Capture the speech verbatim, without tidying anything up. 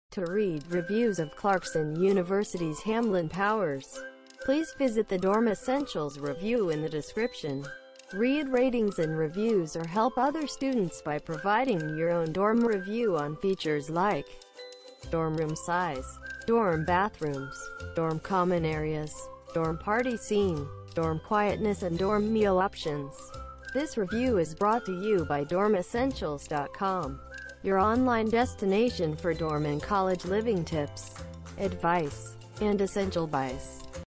To read reviews of Clarkson University's Hamlin-powers, please visit the Dorm Essentials review in the description. Read ratings and reviews or help other students by providing your own dorm review on features like dorm room size, dorm bathrooms, dorm common areas, dorm party scene, dorm quietness and dorm meal options. This review is brought to you by dorm essentials dot com, your online destination for dorm and college living tips, advice, and essential buys.